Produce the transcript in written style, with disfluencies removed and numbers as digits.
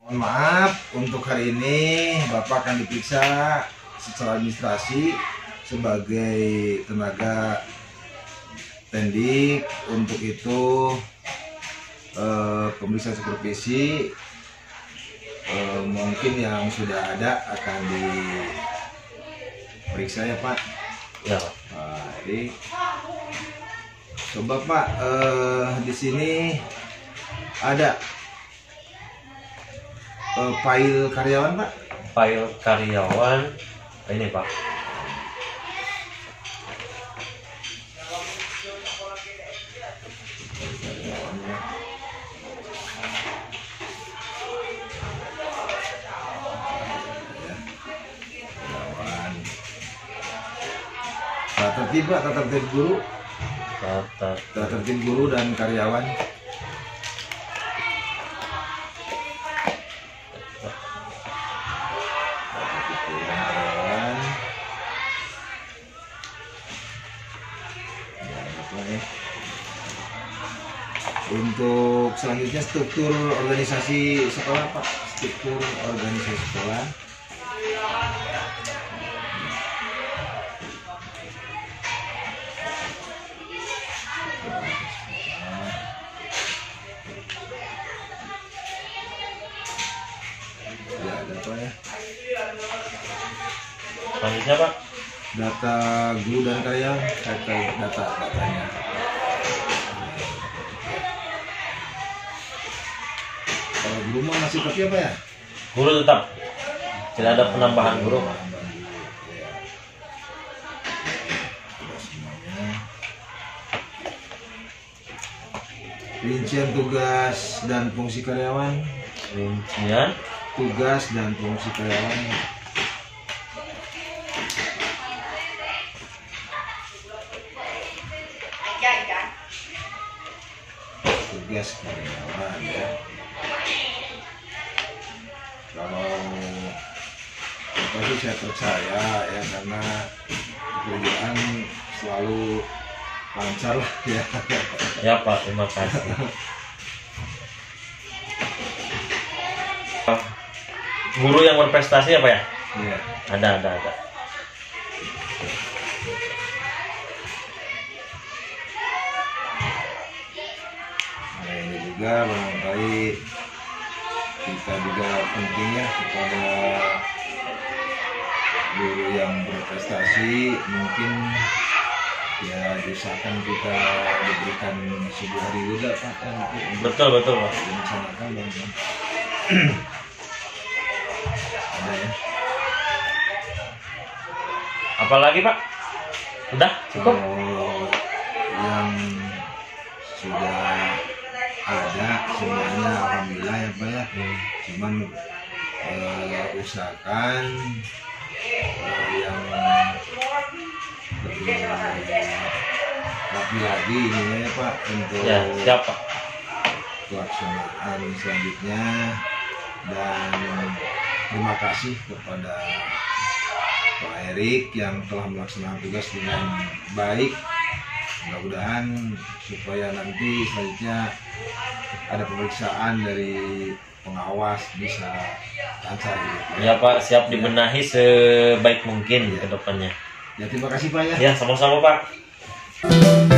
Mohon maaf, untuk hari ini Bapak akan diperiksa secara administrasi sebagai tenaga pendik. Untuk itu pemeriksaan supervisi mungkin yang sudah ada akan diperiksa ya Pak. Ya Pak. Nah, jadi coba Pak, di sini ada file karyawan Pak. File karyawan ini Pak. Tata tertib Pak, tata tertib guru, Tata tata tertib guru dan karyawan. Untuk selanjutnya struktur organisasi sekolah Pak, struktur organisasi sekolah. Ya, data ya. selanjutnya Pak. Data guru dan karyawan, datanya. Kalau guru mah masih tapi apa ya? Guru tetap. Tidak ada penambahan guru Pak. Rincian tugas dan fungsi karyawan. Rincian Tugas dan fungsi karyawan. Tugas karyawan ya. Kalau itu sih saya percaya ya, karena pekerjaan selalu lancar lah ya. ya Pak, terima kasih. Guru yang berprestasi apa ya? Iya. Ada. Nah, ini juga barangkali kita juga penting ya kepada guru yang berprestasi, mungkin ya diusahakan kita diberikan sebuah hari weda Pak ya, untuk Betul Pak. dilaksanakan dan ada ya. Apalagi Pak? Udah cukup? Kalau yang sudah ada semuanya alhamdulillah ya Pak ya. Cuman usahakan yang lebih rapi lagi ini ya Pak, untuk Ya, siap Pak. pelaksanaan selanjutnya. Dan terima kasih kepada Pak Erik yang telah melaksanakan tugas dengan baik. Mudah-mudahan supaya nanti selanjutnya ada pemeriksaan dari pengawas bisa lancar gitu. Ya Pak, siap dibenahi sebaik mungkin ke depannya. Ya terima kasih Pak ya. Ya, sama-sama Pak.